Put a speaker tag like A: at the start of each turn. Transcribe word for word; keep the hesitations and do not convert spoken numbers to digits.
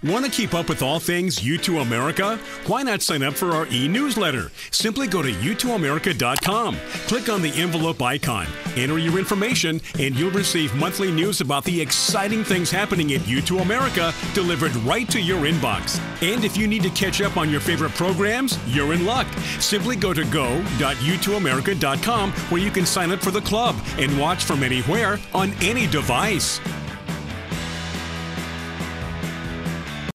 A: Want to keep up with all things U two America? Why not sign up for our e-newsletter? Simply go to U two America dot com, click on the envelope icon, enter your information, and you'll receive monthly news about the exciting things happening at U two America delivered right to your inbox. And if you need to catch up on your favorite programs, you're in luck. Simply go to go dot U two America dot com where you can sign up for the club and watch from anywhere on any device.